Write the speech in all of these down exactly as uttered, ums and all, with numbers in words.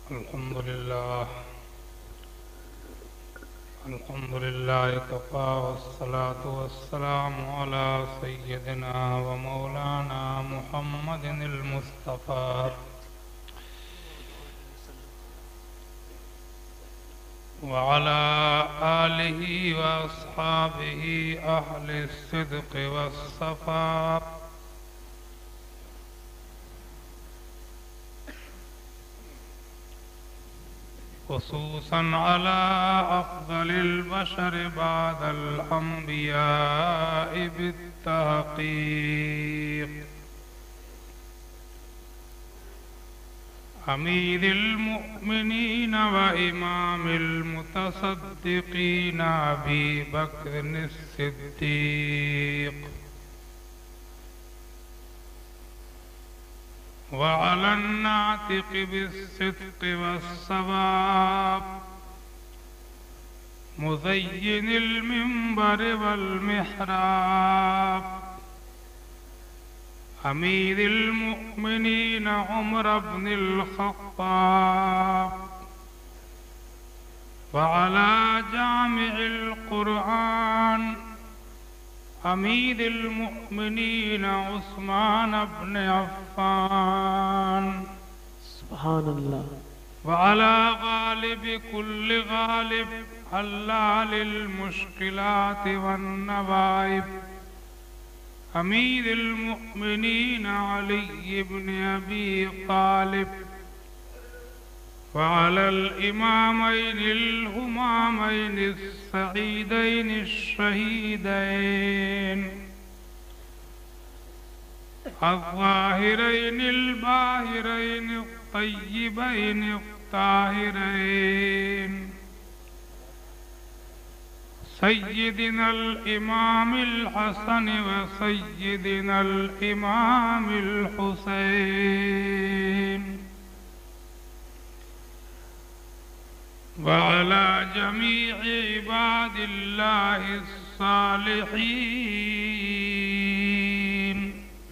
الحمد لله الحمد لله كفى والصلاة والسلام على سيدنا ومولانا محمد المصطفى وعلى آله وأصحابه أهل الصدق والصفاء خصوصا على أفضل البشر بعد الأنبياء بالتحقيق أمير المؤمنين وإمام المتصدقين أبي بكر الصديق وعلى الناطق بالصدق والصواب مزين المنبر والمحراب أمير المؤمنين عمر بن الخطاب وعلى جامع القرآن أمير المؤمنين عثمان بن عفان سبحان الله وعلى غالب كل غالب حلال المشكلات والنوائب أمير المؤمنين علي بن أبي طالب وعلى الإمامين الهمامين السعيدين الشهيدين الظاهرين الباهرين الطيبين الطاهرين سيدنا الإمام الحسن وسيدنا الإمام الحسين وعلى جميع عباد الله الصالحين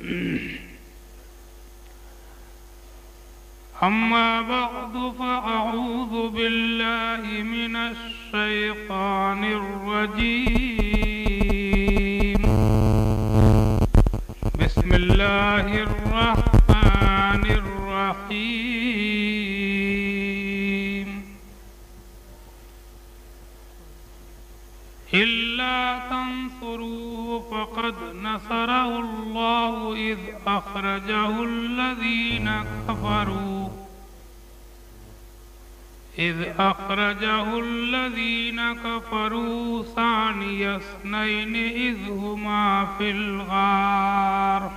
أما بعد فأعوذ بالله من الشيطان الرجيم بسم الله الرحمن الرحيم إلا تنصروا فقد نصره الله إذ أخرجه الذين كفروا إذ أخرجه الذين كفروا ثاني اثنين إذ هما في الغار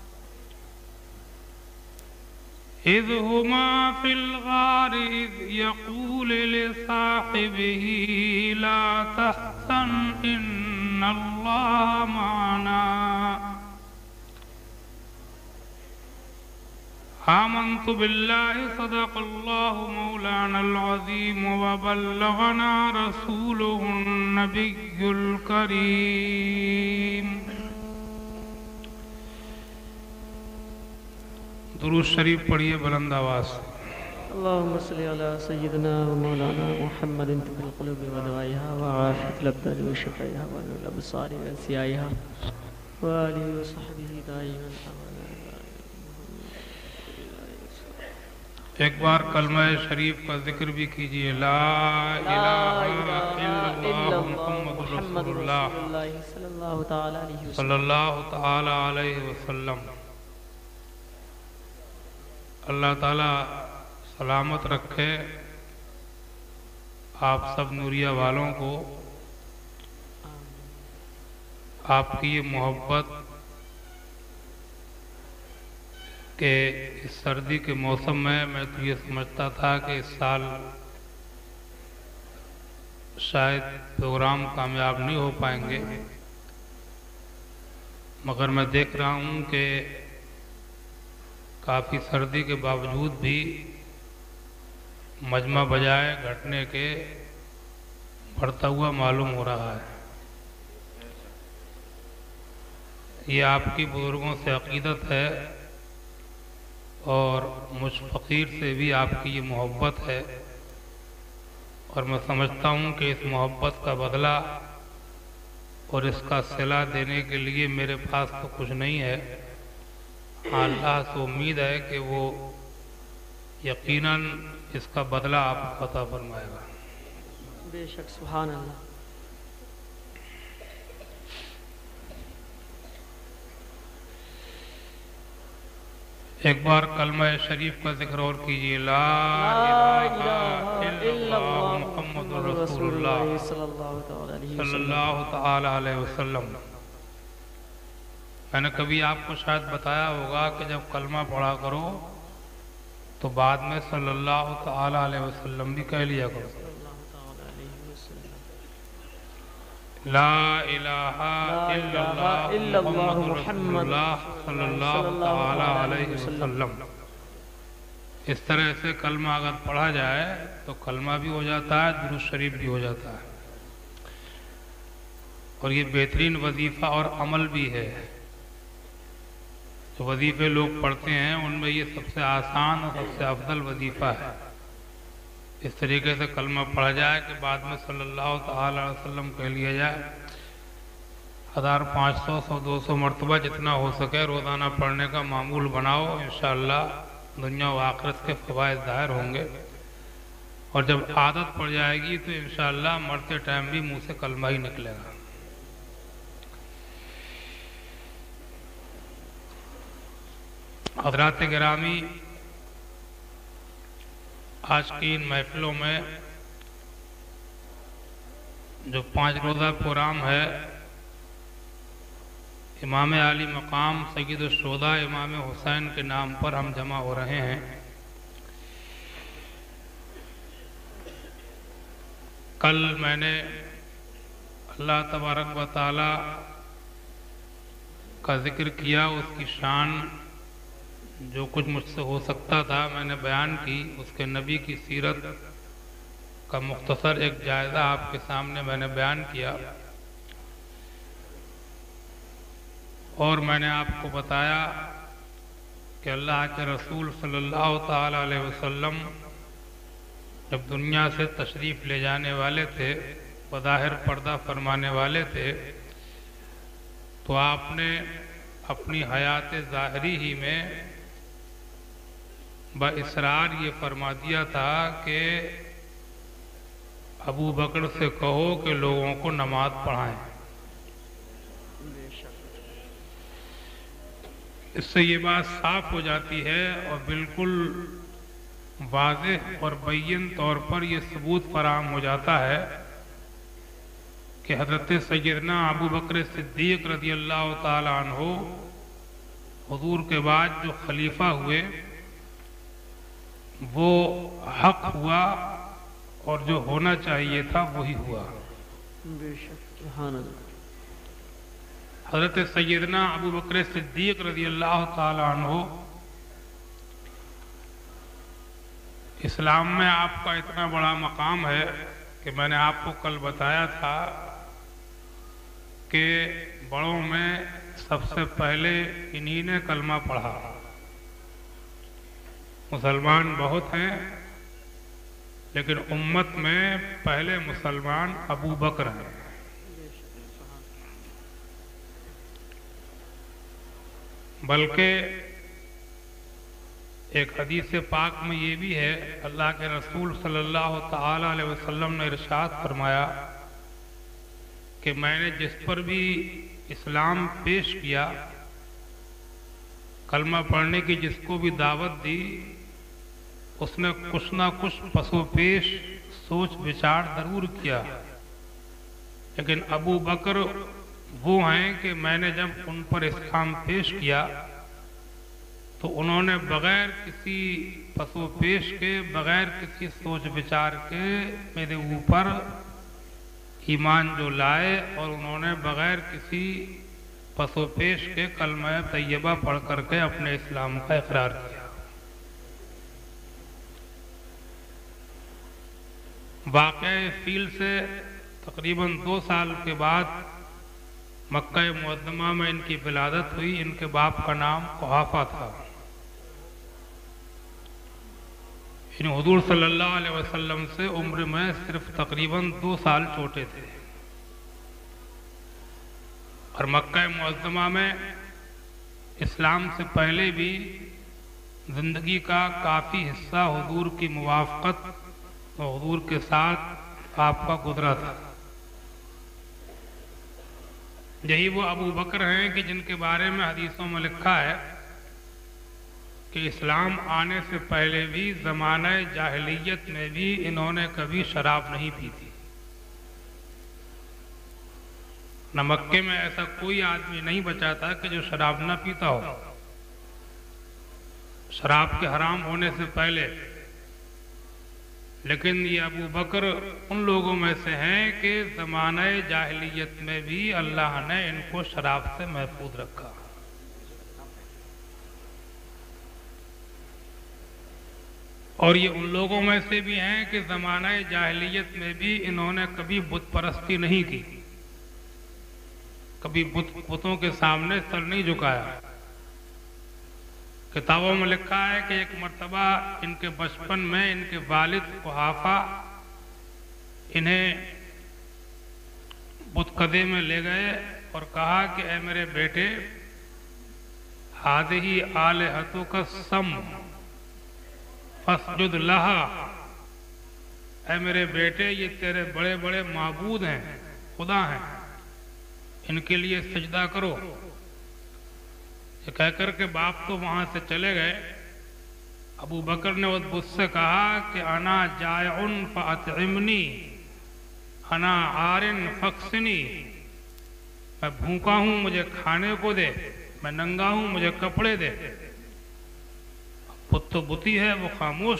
إذ هما في الغار إذ يقول لصاحبه لا تحزن إن الله معنا آمنت بالله صدق الله مولانا العظيم وبلغنا رسوله النبي الكريم درود شریف پڑھیے بلند آواز سے اللهم صل على سيدنا ومولانا محمد طب القلوب ودوائها وعافية الأبدان وشفائها ونور الأبصار وأنسيائها وآله وصحبه دائما ایک بار کلمہ شریف کا ذکر بھی کیجئے لا الہ الا اللہ محمد رسول اللہ صلی اللہ تعالی علیہ وسلم۔ اللہ تعالی سلامت رکھے آپ سب نوریہ والوں کو، آپ کی یہ محبت کہ اس سردی کے موسم میں میں تو یہ سمجھتا تھا کہ اس سال شاید پروگرام کامیاب نہیں ہو پائیں گے، مگر میں دیکھ رہا ہوں کہ کافی سردی کے باوجود بھی مجمع بجائے گھٹنے کے بڑھتا ہوا معلوم ہو رہا ہے۔ یہ آپ کی بزرگوں سے عقیدت ہے اور مجھ فقیر سے بھی آپ کی یہ محبت ہے، اور میں سمجھتا ہوں کہ اس محبت کا بدلہ اور اس کا صلہ دینے کے لیے میرے پاس تو کچھ نہیں ہے، اللہ سے امید ہے کہ وہ یقیناً اس کا بدلہ آپ کو عطا فرمائے گا۔ بے شک، سبحان اللہ۔ ایک بار کلمہ شریف کا ذکر اور کیجیے، لا الہ الا اللہ محمد رسول اللہ صلی اللہ تعالی علیہ وسلم۔ میں نے کبھی آپ کو شاید بتایا ہوگا کہ جب کلمہ پڑھا کرو تو بعد میں صلی اللہ تعالی علیہ وسلم بھی کہہ لیا کرو۔ لا الہ الا اللہ محمد رسول اللہ صلی اللہ تعالی علیہ وسلم۔ اس طرح سے کلمہ اگر پڑھا جائے تو کلمہ بھی ہو جاتا ہے، درود شریف بھی ہو جاتا ہے، اور یہ بہترین وظیفہ اور عمل بھی ہے۔ جو وظیفے لوگ پڑھتے ہیں ان میں یہ سب سے آسان اور سب سے افضل وظیفہ ہے۔ اس طریقے سے کلمہ پڑھا جائے کہ بعد میں صلی اللہ تعالی علیہ وسلم کہہ لیا جائے، ہزار پانچ سو سو دو سو مرتبہ جتنا ہو سکے روزانہ پڑھنے کا معمول بناؤ، انشاءاللہ دنیا و آخرت کے فوائد ظاہر ہوں گے، اور جب عادت پڑ جائے گی تو انشاءاللہ مرتے ٹائم بھی منہ سے کلمہ ہی نکلے گا۔ حضرات گرامی، آج کی ان محفلوں میں جو پانچ روزہ پروگرام ہے، امام عالی مقام سید الشہداء امام حسین کے نام پر ہم جمع ہو رہے ہیں۔ کل میں نے اللہ تبارک و تعالی کا ذکر کیا، اس کی شان جو کچھ مجھ سے ہو سکتا تھا میں نے بیان کی، اس کے نبی کی سیرت کا مختصر ایک جائزہ آپ کے سامنے میں نے بیان کیا، اور میں نے آپ کو بتایا کہ اللہ کے رسول صلی اللہ تعالی علیہ وسلم جب دنیا سے تشریف لے جانے والے تھے، بظاہر پردہ فرمانے والے تھے، تو آپ نے اپنی حیات ظاہری ہی میں باصرار یہ فرما دیا تھا کہ ابو بکر سے کہو کہ لوگوں کو نماز پڑھائیں۔ اس سے یہ بات صاف ہو جاتی ہے اور بالکل واضح اور بین طور پر یہ ثبوت فراہم ہو جاتا ہے کہ حضرت سیدنا ابو بکر صدیق رضی اللہ تعالی عنہ حضور کے بعد جو خلیفہ ہوئے وہ حق ہوا، اور جو ہونا چاہیے تھا وہی ہوا۔ بے شک، سبحان اللہ۔ حضرت سیدنا ابو بکر صدیق رضی اللہ تعالی عنہ، اسلام میں آپ کا اتنا بڑا مقام ہے کہ میں نے آپ کو کل بتایا تھا کہ بڑوں میں سب سے پہلے انہی نے کلمہ پڑھا۔ مسلمان بہت ہیں لیکن امت میں پہلے مسلمان ابو بکر ہیں۔ بلکہ ایک حدیث پاک میں یہ بھی ہے، اللہ کے رسول صلی اللہ تعالی علیہ وسلم نے ارشاد فرمایا کہ میں نے جس پر بھی اسلام پیش کیا، کلمہ پڑھنے کی جس کو بھی دعوت دی، اس نے کچھ نہ کچھ پس و پیش سوچ بچار ضرور کیا، لیکن ابو بکر وہ ہیں کہ میں نے جب ان پر اسلام پیش کیا تو انہوں نے بغیر کسی پس و پیش کے، بغیر کسی سوچ بچار کے میرے اوپر ایمان جو لائے، اور انہوں نے بغیر کسی پس و پیش کے کلمہ طیبہ پڑھ کر کے اپنے اسلام کا اقرار کیا۔ واقعہ فیل سے تقریباً دو سال کے بعد مکہ معظمہ میں ان کی ولادت ہوئی۔ ان کے باپ کا نام قحافہ تھا، یعنی حضور صلی اللہ علیہ وسلم سے عمر میں صرف تقریباً دو سال چھوٹے تھے، اور مکہ معظمہ میں اسلام سے پہلے بھی زندگی کا کافی حصہ حضور کی موافقت اور حضور کے ساتھ آپ کا گزرا تھا۔ یہی وہ ابو بکر ہیں کہ جن کے بارے میں حدیثوں میں لکھا ہے کہ اسلام آنے سے پہلے بھی زمانہ جاہلیت میں بھی انہوں نے کبھی شراب نہیں پی تھی۔ نہ مکے میں ایسا کوئی آدمی نہیں بچا تھا کہ جو شراب نہ پیتا ہو شراب کے حرام ہونے سے پہلے، لیکن یہ ابو بکر ان لوگوں میں سے ہیں کہ زمانہ جاہلیت میں بھی اللہ نے ان کو شراب سے محفوظ رکھا۔ اور یہ ان لوگوں میں سے بھی ہیں کہ زمانہ جاہلیت میں بھی انہوں نے کبھی بت پرستی نہیں کی، کبھی بت بتوں کے سامنے سر نہیں جھکایا۔ کتابوں میں لکھا ہے کہ ایک مرتبہ ان کے بچپن میں ان کے والد قحافہ انہیں بتکدے میں لے گئے اور کہا کہ اے میرے بیٹے، ہذہ آلہتک الصم فاسجد لہا، اے میرے بیٹے یہ تیرے بڑے بڑے معبود ہیں، خدا ہیں، ان کے لیے سجدہ کرو۔ یہ کہہ کر کے باپ تو وہاں سے چلے گئے۔ ابو بکر نے اس بت سے کہا کہ انا جائع فاطعمنی، انا عار فاکسنی، میں بھوکا ہوں مجھے کھانے کو دے، میں ننگا ہوں مجھے کپڑے دے۔ بت تو بتی ہے، وہ خاموش۔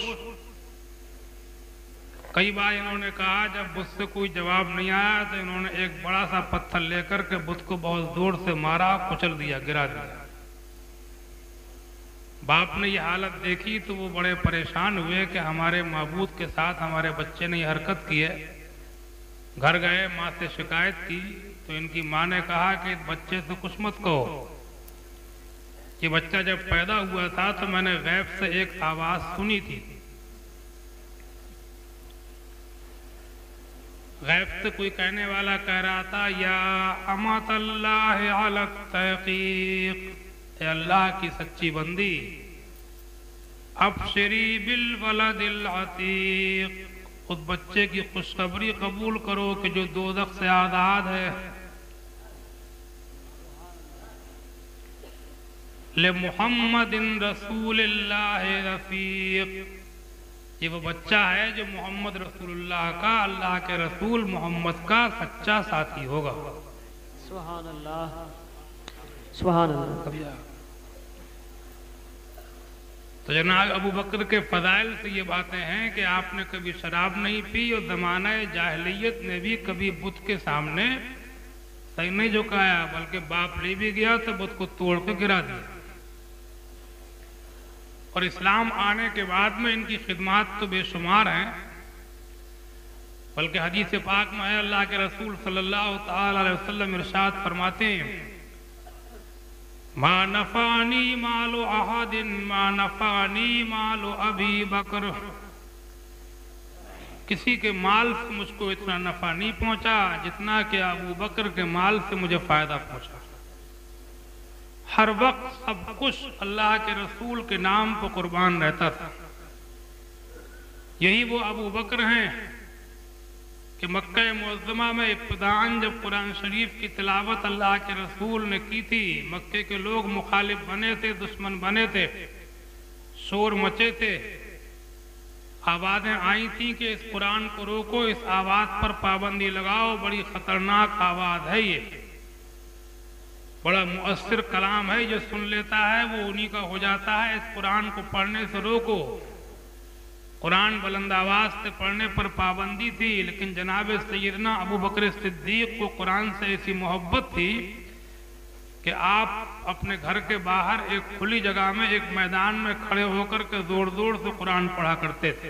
کئی بار انہوں نے کہا جب بت سے کوئی جواب نہیں آیا تو انہوں نے ایک بڑا سا پتھر لے کر کے بت کو بہت زور سے مارا، کچل دیا، گرا دیا۔ باپ نے یہ حالت دیکھی تو وہ بڑے پریشان ہوئے کہ ہمارے معبود کے ساتھ ہمارے بچے نے یہ حرکت کی ہے۔ گھر گئے، ماں سے شکایت کی تو ان کی ماں نے کہا کہ اس بچے سے کچھ مت کہو، یہ بچہ جب پیدا ہوا تھا تو میں نے غیب سے ایک آواز سنی تھی، غیب سے کوئی کہنے والا کہہ رہا تھا یا امۃ اللہ علی التحقیق، اے اللہ کی سچی بندی، ابشری بالولد العتیق، اس بچے کی خوشخبری قبول کرو کہ جو دوزخ سے آزاد ہے۔ لمحمد رسول اللہ رفیق، یہ وہ بچہ ہے جو محمد رسول اللہ کا، اللہ کے رسول محمد کا سچا ساتھی ہوگا۔ سبحان اللہ، سبحان اللہ۔ تو جناب ابو بکر کے فضائل سے یہ باتیں ہیں کہ آپ نے کبھی شراب نہیں پی اور زمانہ جاہلیت میں بھی کبھی بت کے سامنے سر نہیں جھکایا، بلکہ باپ لے بھی گیا تو بت کو توڑ کے گرا دیا۔ اور اسلام آنے کے بعد میں ان کی خدمات تو بے شمار ہیں، بلکہ حدیث پاک میں ہے اللہ کے رسول صلی اللہ تعالی علیہ وسلم ارشاد فرماتے ہیں ما نفعنی مال احد ما نفعنی مال ابی بکر، کسی کے مال سے مجھ کو اتنا نفع نہیں پہنچا جتنا کہ ابو بکر کے مال سے مجھے فائدہ پہنچا۔ ہر وقت سب کچھ اللہ کے رسول کے نام پر قربان رہتا تھا۔ یہی وہ ابو بکر ہیں کہ مکہ معظمہ میں ابتداءً جب قرآن شریف کی تلاوت اللہ کے رسول نے کی تھی، مکے کے لوگ مخالف بنے تھے، دشمن بنے تھے، شور مچے تھے، آوازیں آئی تھیں کہ اس قرآن کو روکو، اس آواز پر پابندی لگاؤ، بڑی خطرناک آواز ہے، یہ بڑا مؤثر کلام ہے، جو سن لیتا ہے وہ انہی کا ہو جاتا ہے، اس قرآن کو پڑھنے سے روکو۔ قرآن بلند آواز سے پڑھنے پر پابندی تھی، لیکن جناب سیدنا ابو بکر صدیق کو قرآن سے ایسی محبت تھی کہ آپ اپنے گھر کے باہر ایک کھلی جگہ میں ایک میدان میں کھڑے ہو کر کے زور زور سے قرآن پڑھا کرتے تھے۔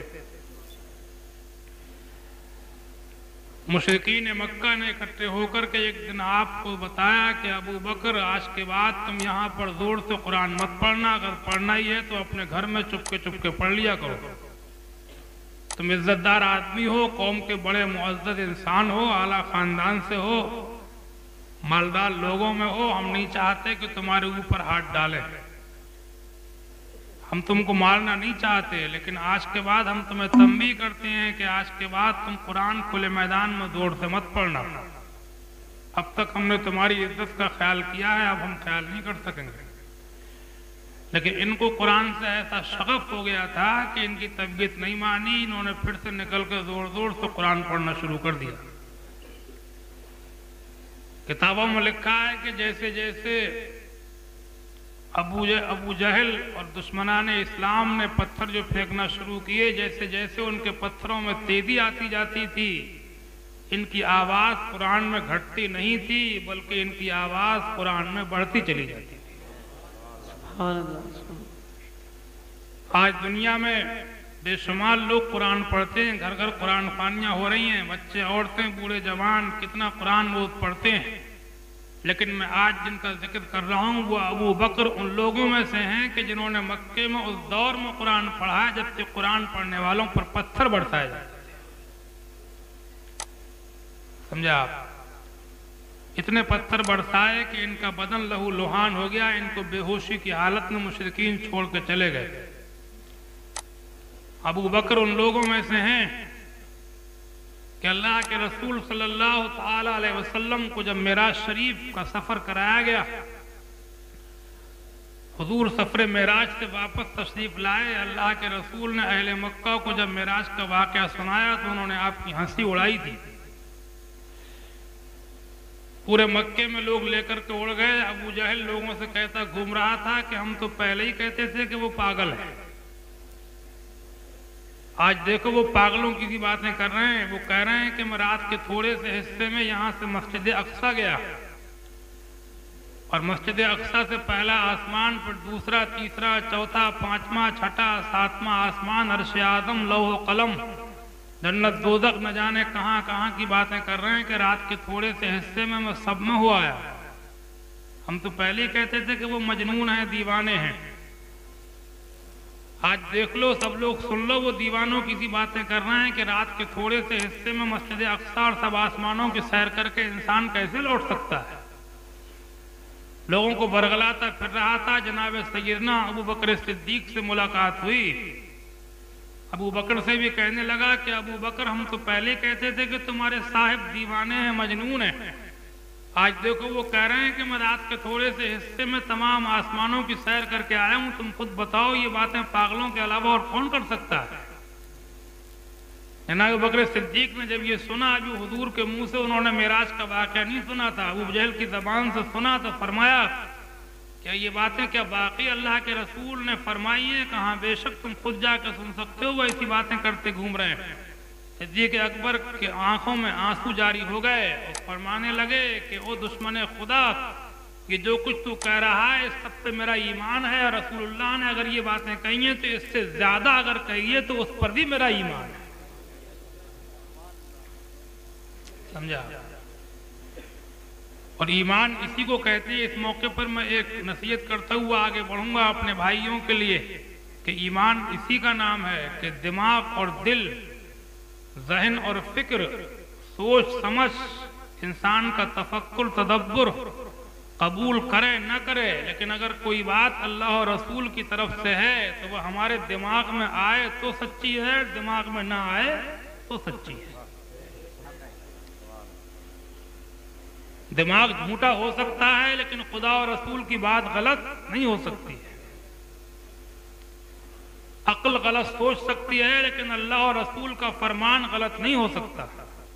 مشرکین مکہ نے اکٹھے ہو کر کے ایک دن آپ کو بتایا کہ ابو بکر آج کے بعد تم یہاں پر زور سے قرآن مت پڑھنا، اگر پڑھنا ہی ہے تو اپنے گھر میں چپ کے چپ کے پڑھ لیا کرو۔ तुम इज्जतदार आदमी हो, कौम के बड़े मुअज्जज इंसान हो, आला खानदान से हो, मालदार लोगों में हो, हम नहीं चाहते कि तुम्हारे ऊपर हाथ डालें, हम तुमको मारना नहीं चाहते, लेकिन आज के बाद हम तुम्हें तंबीह करते हैं कि आज के बाद तुम कुरान खुले मैदान में दौड़ से मत पढ़ना। अब तक हमने तुम्हारी इज्जत का ख्याल किया है, अब हम ख्याल नहीं कर सकेंगे। लेकिन इनको कुरान से ऐसा शगफ हो गया था कि इनकी तबीयत नहीं मानी, इन्होंने फिर से निकल कर जोर जोर से कुरान पढ़ना शुरू कर दिया। किताबों में लिखा है कि जैसे जैसे अबू अबू जहल और दुश्मनान इस्लाम ने पत्थर जो फेंकना शुरू किए, जैसे जैसे उनके पत्थरों में तेजी आती जाती थी, इनकी आवाज कुरान में घटती नहीं थी, बल्कि इनकी आवाज कुरान में बढ़ती चली जाती थी। आज दुनिया में बेशुमार लोग कुरान पढ़ते हैं, घर घर कुरान खानियां हो रही हैं, बच्चे, औरतें, बूढ़े, जवान कितना कुरान वो पढ़ते हैं। लेकिन मैं आज जिनका जिक्र कर रहा हूं वो अबू बकर उन लोगों में से हैं कि जिन्होंने मक्के में उस दौर में कुरान पढ़ा जबकि कुरान पढ़ने वालों पर पत्थर बरसाए जाते थे। समझा आप? इतने पत्थर बरसाए कि इनका बदन लहू लुहान हो गया, इनको बेहोशी की हालत में मुशरिकीन छोड़ के चले गए। अबू बकर उन लोगों में से हैं कि अल्लाह के रसूल सल्लल्लाहु ताला अलैहि वसल्लम को जब मेराज शरीफ का सफर कराया गया, हुजूर सफर मेराज से वापस तशरीफ लाए। अल्लाह के रसूल ने अहले मक्का को जब मेराज का वाकया सुनाया तो उन्होंने आपकी हंसी उड़ाई थी। पूरे मक्के में लोग लेकर के उड़ गए। अबू जहल लोगों से कहता घूम रहा था कि हम तो पहले ही कहते थे कि वो पागल है, आज देखो वो पागलों की सी बातें कर रहे हैं। वो कह रहे हैं कि मैं रात के थोड़े से हिस्से में यहां से मस्जिद अक्सा गया और मस्जिद अक्सा से पहला आसमान, फिर दूसरा, तीसरा, चौथा, पांचवा, छठा, सातवां आसमान, अर्श आदम, लौह कलम, जन्नत, दोज़ख, न जाने कहां कहां की बातें कर रहे हैं कि रात के थोड़े से हिस्से में मैं सब में हो आया। हम तो पहले ही कहते थे कि वो मजनून है, दीवाने हैं। आज देख लो, सब लोग सुन लो, वो दीवानों की सी बातें कर रहे हैं कि रात के थोड़े से हिस्से में मस्जिद अक्सा और सब आसमानों की सैर करके इंसान कैसे लौट सकता है। लोगों को बरगलाता फिर रहा था। जनाब सैयदना अबू बकर सिद्दीक से मुलाकात हुई। अबू बकर से भी कहने लगा कि अबू बकर, हम तो पहले कहते थे कि तुम्हारे साहिब दीवाने हैं, मजनून हैं। आज देखो वो कह रहे हैं कि मैं रात के थोड़े से हिस्से में तमाम आसमानों की सैर करके आया हूं। तुम खुद बताओ, ये बातें पागलों के अलावा और कौन कर सकता है। जनाब अबू बकर सिद्दीक ने जब ये सुना, अभी हुजूर के मुंह से उन्होंने मेराज का वाकया नहीं सुना था, अबू जहल की जबान से सुना, तो फरमाया क्या ये बातें क्या बाकी अल्लाह के रसूल ने फरमाई हैं? कहाँ, बेशक तुम खुद जाकर सुन सकते हो, वो ऐसी बातें करते घूम रहे हैं। सिद्दीक़ अकबर के आंखों में आंसू जारी हो गए और फरमाने लगे कि ओ दुश्मन खुदा, कि जो कुछ तू कह रहा है इस सब पे मेरा ईमान है, और रसूलुल्लाह ने अगर ये बातें कही हैं तो इससे ज्यादा अगर कही है तो उस पर भी मेरा ईमान है। समझा? और ईमान इसी को कहते हैं। इस मौके पर मैं एक नसीहत करता हुआ आगे बढ़ूंगा अपने भाइयों के लिए कि ईमान इसी का नाम है कि दिमाग और दिल, ज़हन और फिक्र, सोच समझ, इंसान का तफक्कुर, तदब्बुर कबूल करे न करे, लेकिन अगर कोई बात अल्लाह और रसूल की तरफ से है तो वह हमारे दिमाग में आए तो सच्ची है, दिमाग में ना आए तो सच्ची है। दिमाग झूठा हो सकता है लेकिन खुदा और रसूल की बात गलत नहीं हो सकती है। अक्ल गलत सोच सकती है लेकिन अल्लाह और रसूल का फरमान गलत नहीं हो सकता।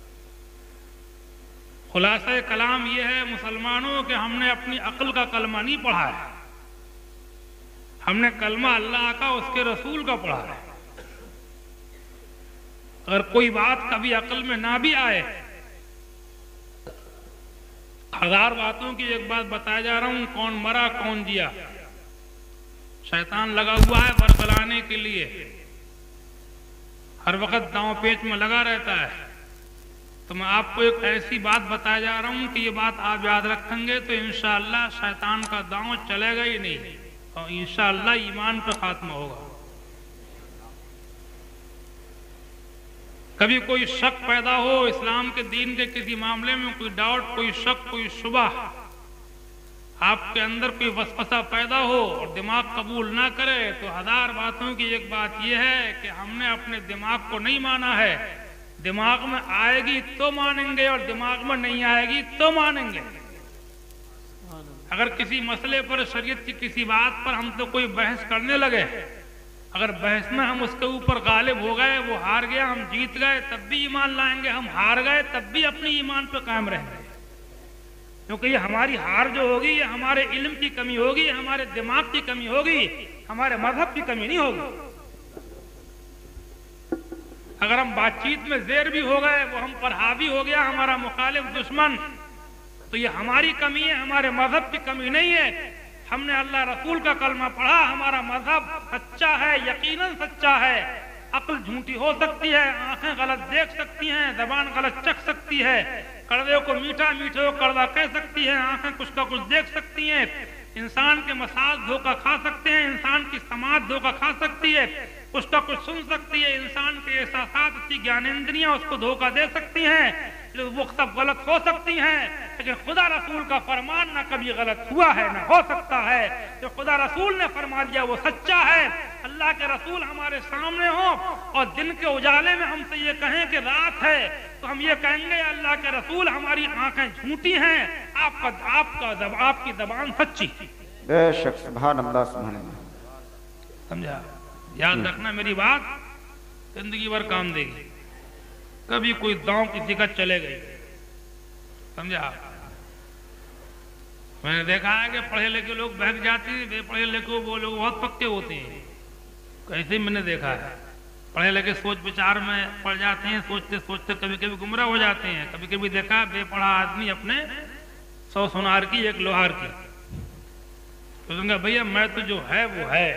खुलासा कलाम यह है मुसलमानों कि हमने अपनी अक्ल का कलमा नहीं पढ़ा है, हमने कलमा अल्लाह का, उसके रसूल का पढ़ा है। अगर कोई बात कभी अक्ल में ना भी आए, हजार बातों की एक बात बताया जा रहा हूं, कौन मरा कौन जिया, शैतान लगा हुआ है बरगलाने के लिए, हर वक्त दांव पेच में लगा रहता है। तो मैं आपको एक ऐसी बात बताया जा रहा हूं कि ये बात आप याद रखेंगे तो इंशाअल्लाह शैतान का दांव चलेगा ही नहीं और इंशाअल्लाह ईमान पर खात्मा होगा। کبھی کوئی شک پیدا ہو اسلام کے دین کے کسی معاملے میں، کوئی ڈاؤٹ، کوئی شک، کوئی شبہ، آپ کے اندر کوئی وسوسہ پیدا ہو اور دماغ قبول نہ کرے، تو ہزار باتوں کی ایک بات یہ ہے کہ ہم نے اپنے دماغ کو نہیں مانا ہے. دماغ میں آئے گی تو مانیں گے اور دماغ میں نہیں آئے گی تو مانیں گے. اگر کسی مسئلے پر، شریعت کی کسی بات پر ہم تو کوئی بحث کرنے لگے، اگر بحث میں ہم اس کے اوپر غالب ہو گئے، وہ ہار گیا، ہم جیت گئے، تب بھی ایمان لائیں گے. ہم ہار گئے تب بھی اپنی ایمان پہ قائم رہیں گے، کیونکہ یہ ہماری ہار جو ہوگی یہ ہمارے علم کی کمی ہوگی، یہ ہمارے دماغ کی کمی ہوگی، ہمارے مذہب کی کمی نہیں ہوگی. اگر ہم بات چیت میں زیر بھی ہو گئے، وہ ہم پر حاوی ہو گیا ہمارا مخالف دشمن، تو یہ ہماری کمی ہے، ہمارے مذہب کی کمی نہیں ہے. ہم نے اللہ رسول کا کلمہ پڑھا، ہمارا مذہب سچا ہے، یقیناً سچا ہے. عقل جھوٹی ہو سکتی ہے، آنکھیں غلط دیکھ سکتی ہیں، زبان غلط چکھ سکتی ہے، کڑوے کو میٹھا، میٹھے کو کڑوا کہہ سکتی ہے، آنکھیں کچھ کا کچھ دیکھ سکتی ہیں، انسان کے مساج دھوکہ کھا سکتے ہیں، انسان کی سماعت دھوکہ کھا سکتی ہے، کچھ کا کچھ سن سکتی ہے، انسان کے احساسات، اس کی گیانندریاں اس کو دھوکہ دے سکتی ہیں، وہ سب غلط ہو سکتی ہیں. لیکن خدا رسول کا فرمان نہ کبھی غلط ہوا ہے نہ ہو سکتا ہے. جو خدا رسول نے فرما دیا وہ سچا ہے. اللہ کے رسول ہمارے سامنے ہوں اور دن کے اجالے میں ہم سے یہ کہیں کہ رات ہے، تو ہم یہ کہیں گے اللہ کے رسول ہماری آنکھیں جھوٹی ہیں، آپ کا آپ کا آپ کی زبان سچی. بے شک، سبحان اللہ، سبحان اللہ. سمجھا؟ یاد رکھنا میری بات، زندگی بھر کام دے گی. کبھی کوئی داؤں کسی کا چلے گئی، سمجھا؟ میں نے دیکھا ہے کہ پڑھے لکھے لوگ بہک جاتے ہیں، بے پڑھے لکھے وہ لوگ بہت پکے ہوتے ہیں. ایسے ہی میں نے دیکھا ہے، پڑھے لکھے سوچ بچار میں پڑ جاتے ہیں، سوچتے سوچتے کبھی کبھی گمراہ ہو جاتے ہیں. کبھی کبھی دیکھا بے پڑھا آدمی اپنے سو سونار کی ایک لوہار کی، تو کہا بھیا میں تو جو ہے وہ ہے.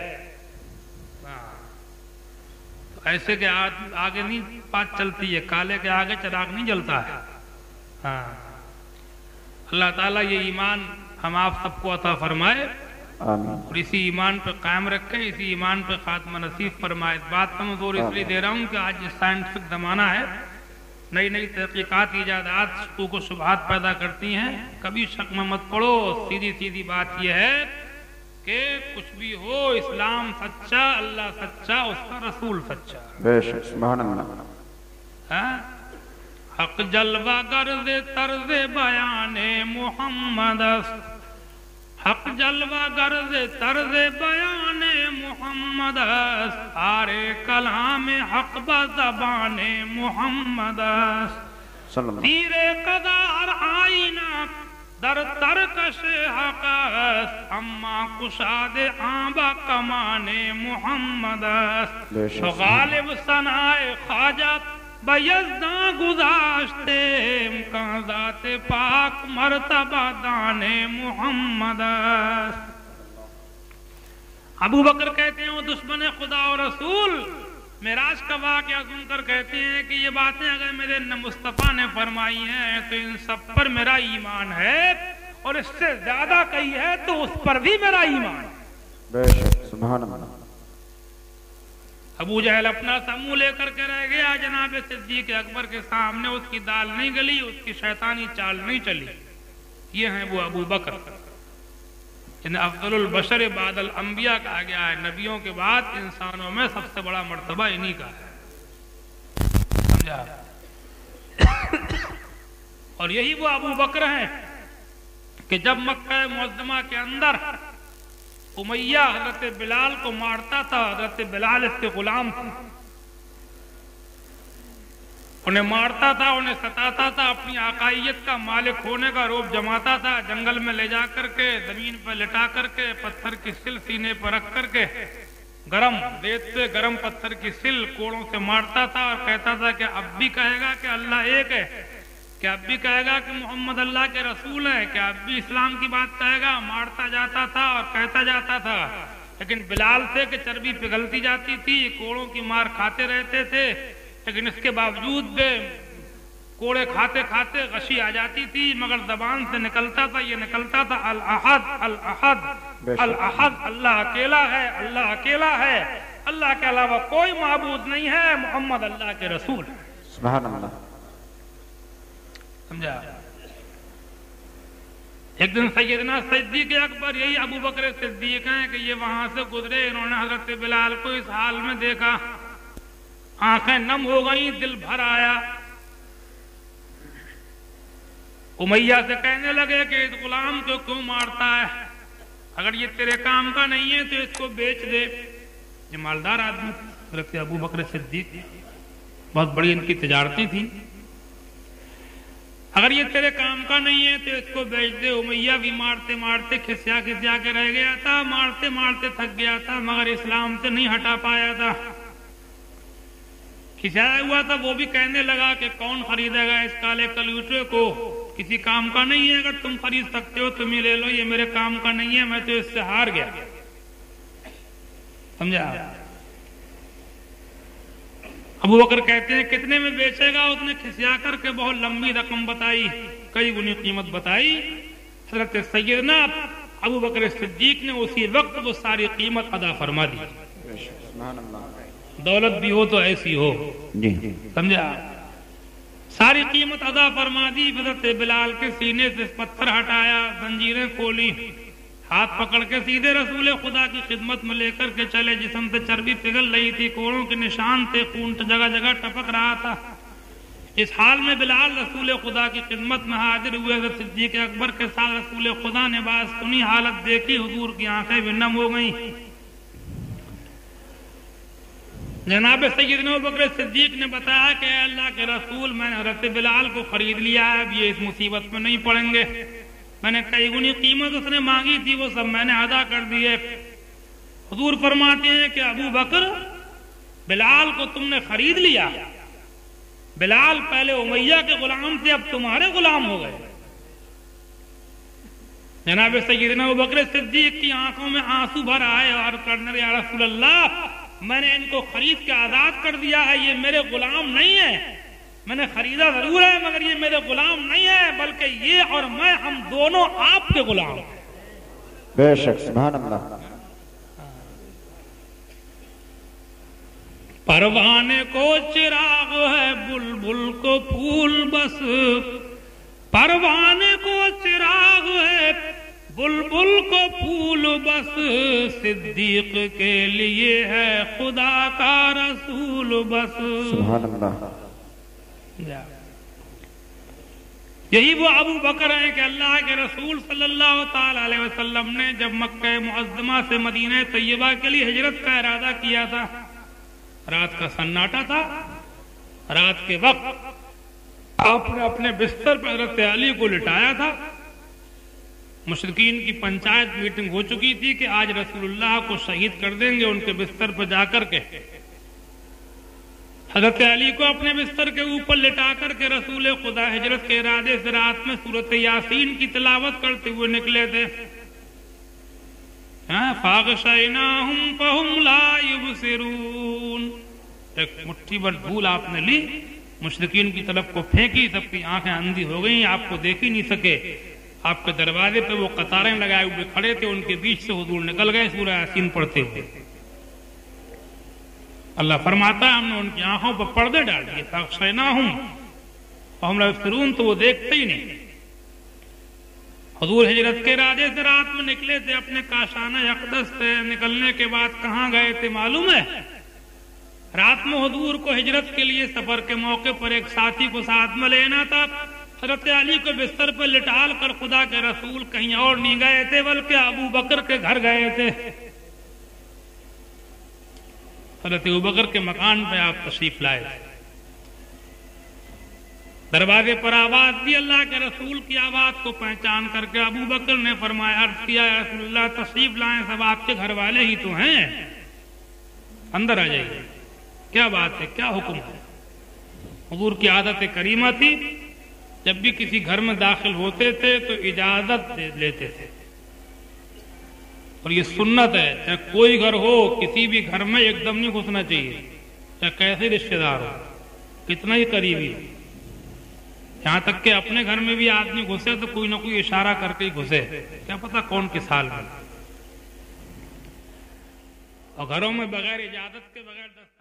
ایسے کے آگے نہیں بات چلتی ہے، کالے کے آگے چراغ نہیں جلتا ہے. ہاں، اللہ تعالیٰ یہ ایمان ہم آپ سب کو عطا فرمائے اور اسی ایمان پہ قائم رکھے، اسی ایمان پہ خاتمہ نصیب فرمائے. اس بات کا میں زور اس لیے دے رہا ہوں کہ آج سائنٹفک زمانہ ہے، نئی نئی تحقیقات، ایجادات شکوک و شبہات پیدا کرتی ہیں. کبھی شک میں مت پڑو، سیدھی سیدھی بات یہ ہے کہ کچھ بھی ہو، اسلام سچا، اللہ سچا، اس کا رسول سچا. بے شک، سبحان اللہ. حق جلوہ گرز طرز بیان محمد است، حق جلوہ گرز طرز بیان محمد است، آرے کلام حق بزبان محمد است. تیر قدر آئینہ در ترکش حق است، اما کشاد آنبا کمان محمد است. تو غالب ثنائے خواجہ بیزداں گزاشتے، امکان ذات پاک مرتبہ دان محمد است. ابو بکر کہتے ہیں وہ دشمن خدا اور رسول معراج کا واقعہ سن کر کہتے ہیں کہ یہ باتیں اگر میرے مصطفیٰ نے فرمائی ہیں تو ان سب پر میرا ایمان ہے، اور اس سے زیادہ کہی ہے تو اس پر بھی میرا ایمان ہے. بے شک، سبحان اللہ. ابو جہل اپنا سمو لے کر کے رہ گیا جناب صدیق اکبر کے سامنے، اس کی دال نہیں گلی، اس کی شیطانی چال نہیں چلی. یہ ہیں وہ ابو بکر جنہیں افضل البشر بعد الانبیاء کہا گیا ہے. نبیوں کے بعد انسانوں میں سب سے بڑا مرتبہ انہی کا ہے. سمجھا؟ اور یہی وہ ابو بکر ہیں کہ جب مکہ معظمہ کے اندر امیہ حضرت بلال کو مارتا تھا، حضرت بلال اس کے غلام تھے، انہیں مارتا تھا، انہیں ستاتا تھا، اپنی آقائیت کا مالک ہونے کا روب جماتا تھا، جنگل میں لے جا کر کے زمین پہ لٹا کر کے پتھر کی سل سینے پر رکھ کر کے گرم ریت پہ گرم پتھر کی سل کوڑوں سے مارتا تھا اور کہتا تھا کہ اب بھی کہے گا کہ اللہ ایک ہے، کہ اب بھی کہے گا کہ محمد اللہ کے رسول ہے، کہ اب بھی اسلام کی بات کہے گا. مارتا جاتا تھا اور کہتا جاتا تھا، لیکن بلال سے کہ چربی پگھلتی جاتی تھی، کوڑوں کی مار کھاتے رہتے تھے، لیکن اس کے باوجود بھی کوڑے کھاتے کھاتے غشی آ جاتی تھی، مگر زبان سے نکلتا تھا، یہ نکلتا تھا الاحد الاحد الاحد، اللہ اکیلا ہے، اللہ اکیلا ہے، اللہ کے علاوہ کوئی معبود نہیں ہے، محمد اللہ کے رسول. سبحان اللہ. سمجھا. ایک دن سیدنا صدیق اکبر یہی ابو بکر صدیق ہیں کہ یہ وہاں سے گزرے، انہوں نے حضرت بلال کو اس حال میں دیکھا، آنکھیں نم ہو گئیں، دل بھر آیا. امیہ سے کہنے لگے کہ اس غلام کو کیوں مارتا ہے؟ اگر یہ تیرے کام کا نہیں ہے تو اس کو بیچ دے. یہ مالدار آدمی حضرت ابو بکر صدیق، بہت بڑی ان کی تجارتیں تھیں. اگر یہ تیرے کام کا نہیں ہے تو اس کو بیچ دے. امیہ بھی مارتے مارتے کھسیا کھسیا کے رہ گیا تھا، مارتے مارتے تھک گیا تھا، مگر اسلام سے نہیں ہٹا پایا تھا. کھسیا ہوا تھا، وہ بھی کہنے لگا کہ کون خریدے گا اس کالے کلوٹے کو، کسی کام کا نہیں ہے، اگر تم خرید سکتے ہو تم ہی لے لو، یہ میرے کام کا نہیں ہے، میں تو اس سے ہار گیا. سمجھا. ابو بکر کہتے ہیں کتنے میں بیچے گا؟ اس نے کھسیا کر کے بہت لمبی رقم بتائی، کئی گنی قیمت بتائی. حضرت سیدنا ابو بکر صدیق نے اسی وقت وہ ساری قیمت ادا فرما دی. دولت بھی ہو تو ایسی ہو. سمجھا. ساری قیمت ادا فرما دی. حضرت بلال کے سینے سے پتھر ہٹایا، زنجیریں کھولی، ہاتھ پکڑ کے سیدھے رسول خدا کی خدمت میں لے کر کے چلے. جسم سے چربی پگھل رہی تھی، کوڑوں کے نشان تھے، خون جگہ جگہ ٹپک رہا تھا. اس حال میں بلال رسول خدا کی خدمت میں حاضر ہوئے. حضرت صدیق اکبر کے ساتھ رسول خدا نے بات سنی، حالت دیکھی، حضور کی آنکھیں بھی نم ہو گئیں. جناب سیدنا ابو بکر صدیق نے بتایا کہ اے اللہ کے رسول، میں نے حضرت بلال کو خرید لیا ہے، اب یہ اس مصیبت میں نہیں پڑیں گے. میں نے کئی گنی قیمت اس نے مانگی تھی، وہ سب میں نے ادا کر دیے. حضور فرماتے ہیں کہ ابو بکر، بلال کو تم نے خرید لیا. بلال پہلے امیہ کے غلام تھے، اب تمہارے غلام ہو گئے. جناب سیدنا ابو بکر صدیق کی آنکھوں میں آنسو بھر آئے اور کرنے لگے، یا رسول اللہ، میں نے ان کو خرید کے آزاد کر دیا ہے، یہ میرے غلام نہیں ہے. میں نے خریدا ضرور ہے مگر یہ میرے غلام نہیں ہے، بلکہ یہ اور میں، ہم دونوں آپ کے غلام ہیں. بے شک. سبحان اللہ. پروانے کو چراغ ہے، بلبل کو پھول بس. پروانے کو چراغ ہے، بلبل کو پھول بس. صدیق کے لیے ہے خدا کا رسول بس. سبحان اللہ. یہی وہ ابو بکر ہیں کہ اللہ کے رسول صلی اللہ تعالی علیہ وسلم نے جب مکہ معظمہ سے مدینہ طیبہ کے لیے ہجرت کا ارادہ کیا تھا، رات کا سناٹا تھا. رات کے وقت آپ نے اپنے بستر پر حضرت علی کو لٹایا تھا. مشرکین کی پنچایت میٹنگ ہو چکی تھی کہ آج رسول اللہ کو شہید کر دیں گے. ان کے بستر پر جا کر کے حضرت علی کو اپنے بستر کے اوپر لٹا کر کے رسول خدا ہجرت کے ارادے سے رات میں سورۃ یاسین کی تلاوت کرتے ہوئے نکلے تھے. فَاغْشَيْنَاهُمْ فَهُمْ لَا يُبْصِرُونَ. ایک مٹھی بھر دھول آپ نے لی، مشرکین کی طرف کو پھینکی، سب کی آنکھیں اندھی ہو گئیں، آپ کو دیکھ ہی نہیں سکے. آپ کے دروازے پہ وہ قطاریں لگائے ہوئے کھڑے تھے، ان کے بیچ سے حضور نکل گئے سورہ یاسین پڑھتے ہوئے. اللہ فرماتا ہے ہم نے ان کی آنکھوں پر پردے ڈال دیے. فَاغْشَيْنَاهُمْ فَهُمْ لَا يُبْصِرُونَ. تو وہ دیکھتے ہی نہیں. حضور ہجرت کے ارادے سے رات میں نکلے تھے، اپنے کاشانہ اقدس سے نکلنے کے بعد کہاں گئے تھے معلوم ہے؟ رات میں حضور کو ہجرت کے لیے سفر کے موقع پر ایک ساتھی کو ساتھ میں لینا تھا. حضرت علی کو بستر پر لٹال کر خدا کے رسول کہیں اور نہیں گئے تھے، بلکہ ابو بکر کے گھر گئے تھے. حضرت ابو بکر کے مکان پہ آپ تشریف لائے. دروازے پر آواز دی، اللہ کے رسول کی آواز کو پہچان کر کے ابو بکر نے فرمایا، عرض کیا یا رسول اللہ تشریف لائیں، سب آپ کے گھر والے ہی تو ہیں، اندر آ جائیے. کیا بات ہے، کیا حکم ہے؟ حضور کی عادت کریمہ تھی، جب بھی کسی گھر میں داخل ہوتے تھے تو اجازت لیتے تھے. اور یہ سنت ہے، چاہے کوئی گھر ہو، کسی بھی گھر میں ایک دم نہیں گھسنا چاہیے، چاہے کیسے رشتہ دار ہو، کتنا ہی قریبی ہو. یہاں تک کہ اپنے گھر میں بھی آدمی گھسے تو کوئی نہ کوئی اشارہ کر کے ہی گھسے، کیا پتا کون کس حال میں. اور گھروں میں بغیر اجازت کے، بغیر